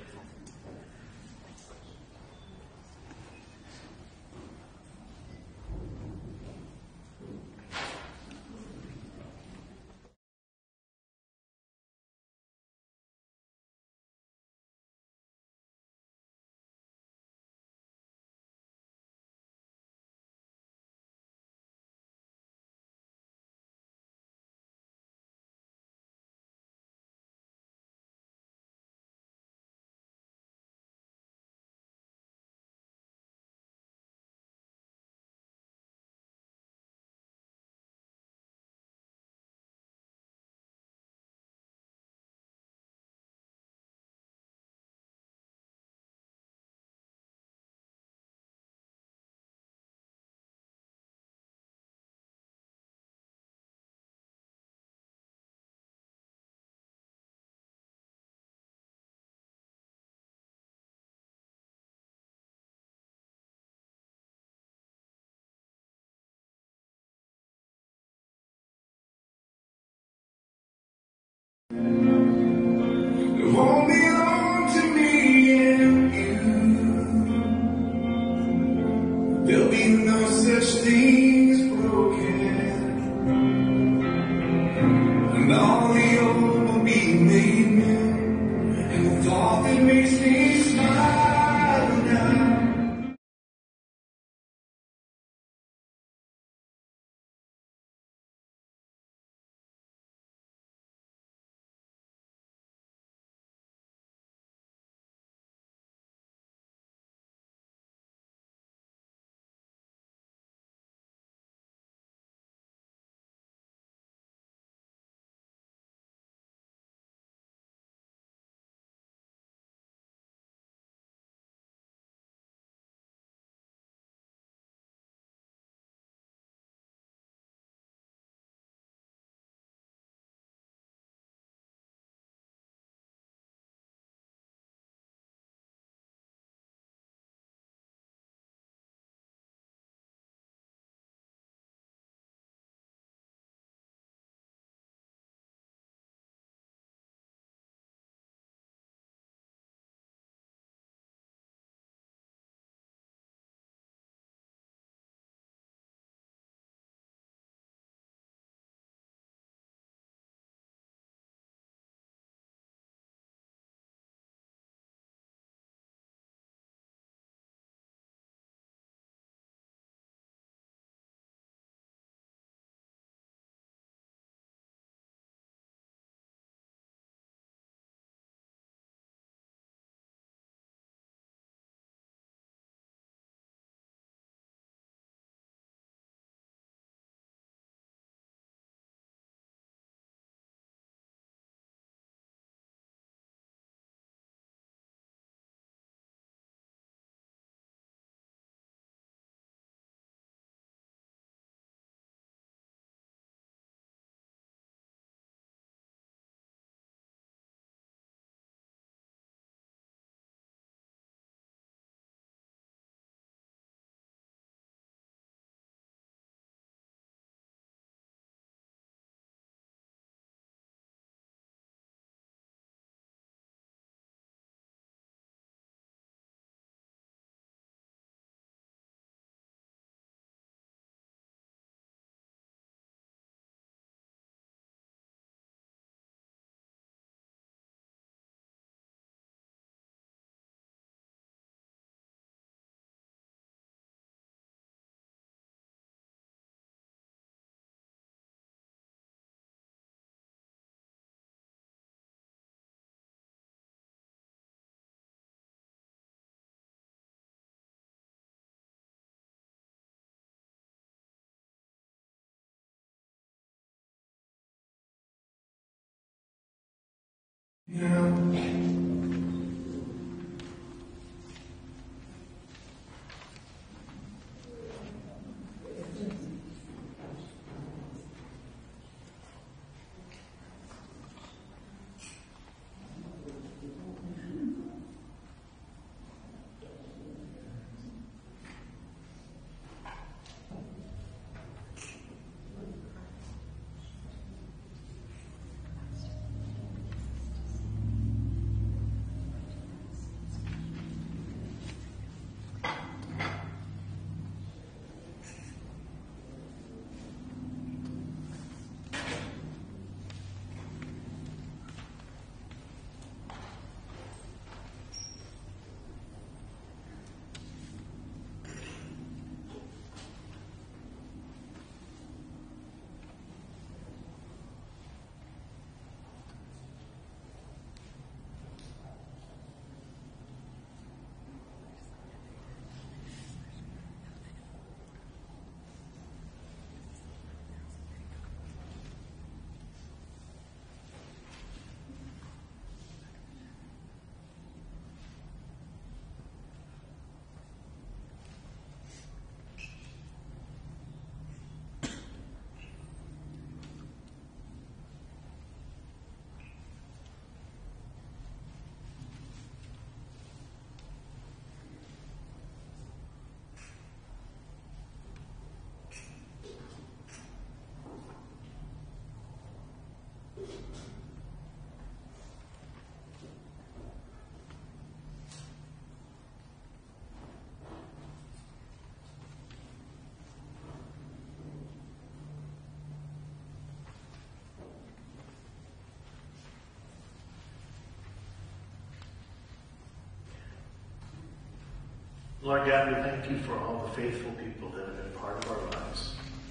Lord God, we thank you for all the faithful people that have been part of our lives.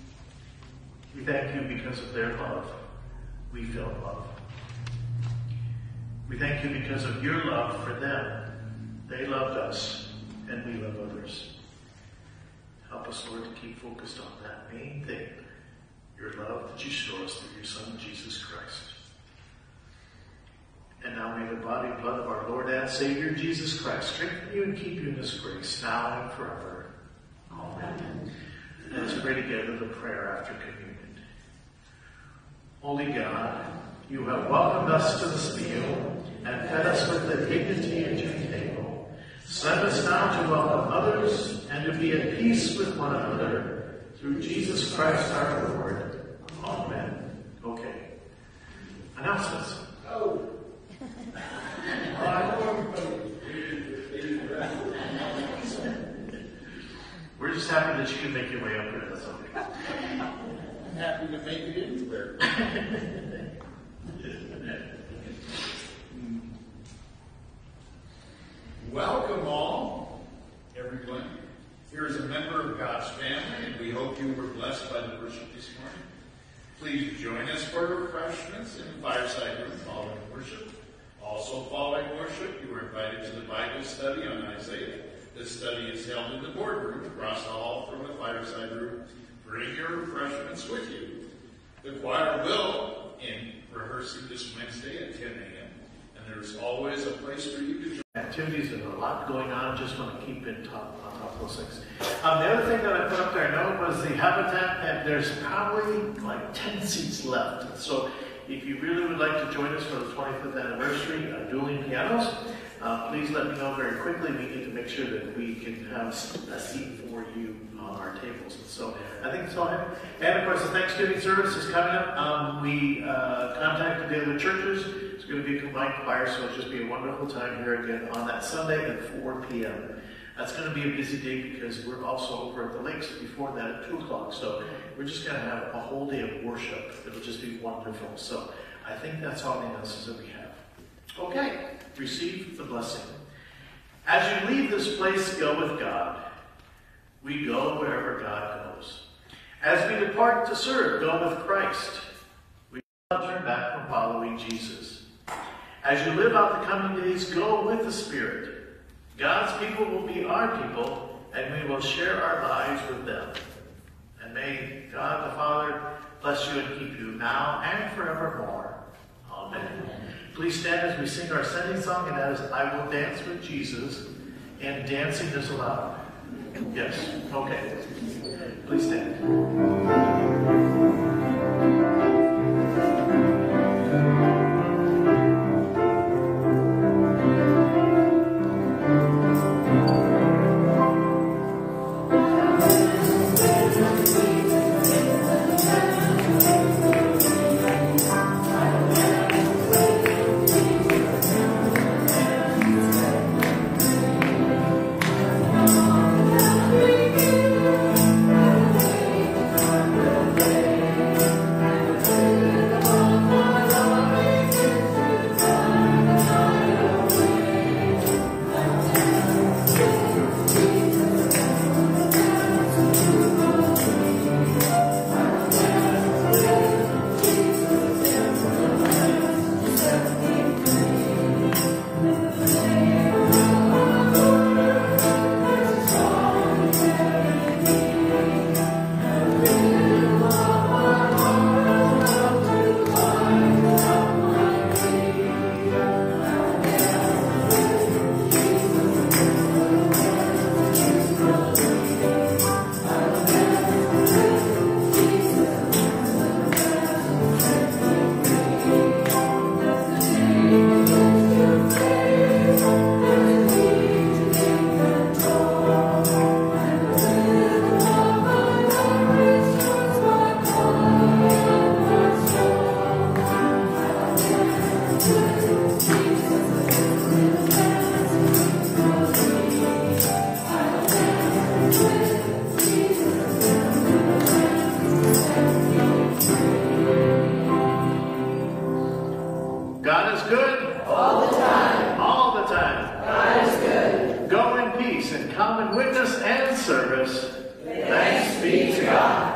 We thank you because of their love. We feel love. We thank you because of your love for them. They loved us, and we love others. Help us, Lord, to keep focused on that main thing, your love that you show us through your Son, Jesus Christ. And now may the body and blood of our Lord and Savior, Jesus Christ, strengthen you and keep you in his grace, now and forever. Amen. And let's pray together the prayer after communion. Holy God, you have welcomed us to this meal and fed us with the dignity at your table. Send us now to welcome others and to be at peace with one another. Through Jesus Christ our Lord. Amen. Okay. Announcements. Oh. We're just happy that you can make your way up here. That's okay. I'm happy to make it anywhere. Welcome all, everyone. Here is a member of God's family, and we hope you were blessed by the worship this morning. Please join us for refreshments in the fireside room following worship. Also following worship, you were invited to the Bible study on Isaiah. This study is held in the boardroom across the hall from the fireside room. Bring your refreshments with you. The choir will end rehearsing this Wednesday at ten a.m. And there's always a place for you to join. Activities and a lot going on. Just want to keep in top on top of those things. Um, the other thing that I put up there, I know, was the habitat, and there's probably like ten seats left. So if you really would like to join us for the twenty-fifth anniversary of Dueling Pianos, uh, please let me know very quickly. We need to make sure that we can have a seat for you on our tables. So I think it's all right. And of course, the Thanksgiving service is coming up. Um, we uh, contacted the other churches. It's going to be a combined choir, so it'll just be a wonderful time here again on that Sunday at four p.m. That's going to be a busy day because we're also over at the lakes before that at two o'clock. So we're just going to have a whole day of worship. It'll just be wonderful. So I think that's all the announcements that we have. Okay, receive the blessing. As you leave this place, go with God. We go wherever God goes. As we depart to serve, go with Christ. We will not turn back from following Jesus. As you live out the coming days, go with the Spirit. God's people will be our people, and we will share our lives with them. And may God the Father bless you and keep you now and forevermore. Amen. Please stand as we sing our sending song, and that is I Will Dance with Jesus, and dancing is allowed. Yes, okay. Please stand. God is good. All the time. All the time. God is good. Go in peace and come in witness and service. Thanks be to God.